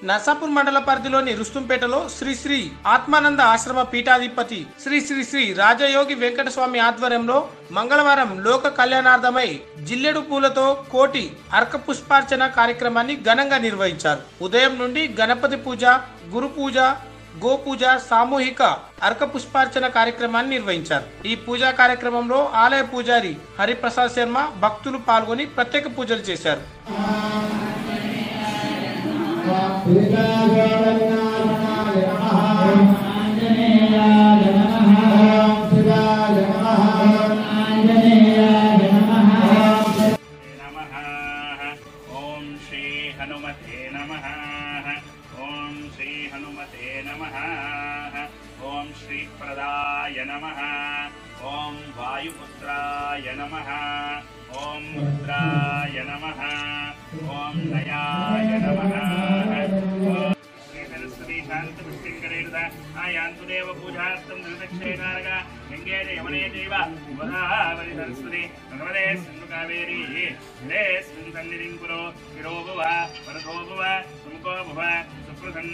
నర్సాపూర్ మండల పరిధిలోని రుస్తుంపేటలో శ్రీ శ్రీ ఆత్మానంద ఆశ్రమ పీఠాధిపతి శ్రీ శ్రీ శ్రీ రాజయోగి వెంకటస్వామి ఆధ్వర్యంలో మంగళవారం లోక కళ్యాణార్థమై జిల్లెడు పూలతో కోటి అర్క పుష్పార్చన కార్యక్రమాన్ని ఘనంగా నిర్వహించారు. ఉదయం నుండి గణపతి పూజ, గురు పూజ, గోపూజ, సామూహిక అర్క పుష్పార్చన కార్యక్రమాన్ని నిర్వహించారు. ఈ పూజా కార్యక్రమంలో ఆలయ పూజారి హరిప్రసాద్ శర్మ, భక్తులు పాల్గొని ప్రత్యేక పూజలు చేశారు. हनुमते नमः। ओम श्री हनुमते नमः। ओम श्री प्रदाय नमः। ओम वायुपुत्राय नमः। ओम रुद्राय नमः। ओम नयाय नमः। सरस्वती शांत पुष्टिंकरेणुदा आयान्तु देव पूजार्थं निर्दक्षेणार्घ गंगे यमुने चैव गोदावरी सरस्वती भगवते सिन्धु कावेरी जलेऽस्मिन् सन्निधिं कुरु विरो भुव वरदो भुव सुमुखो भुव सुप्रसन्न